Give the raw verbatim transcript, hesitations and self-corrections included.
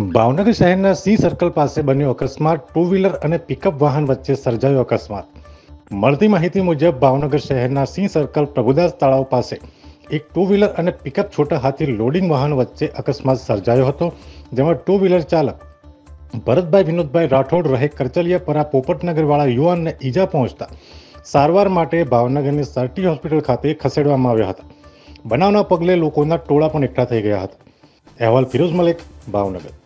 ભાવનગર શહેરના C circle પાસે બન્યો અકસ્માત. ટુ વ્હીલર અને પિકઅપ વાહન વચ્ચે સર્જાયો અકસ્માત. મળતી માહિતી મુજબ ભાવનગર શહેરના સી સર્કલ પ્રભુદાસ તળાવ પાસે એક ટુ વ્હીલર અને પિકઅપ છોટા હાથી લોડિંગ વાહન વચ્ચે અકસ્માત સર્જાયો હતો, જેમાં ટુ વ્હીલર ચાલક ભરતભાઈ વિનોદભાઈ રાઠોડ રહે કરચલિયાપરા પોપટનગરવાળા યુવાનને ઈજા પહોંચતા સારવાર માટે ભાવનગરની સરટી હોસ્પિટલ ખાતે ખસેડવામાં આવ્યા હતા. બનાવના પગલે લોકોના ટોળા પણ એકઠા થઈ ગયા હતા. અહેવાલ ફિરોઝ મલેક, ભાવનગર.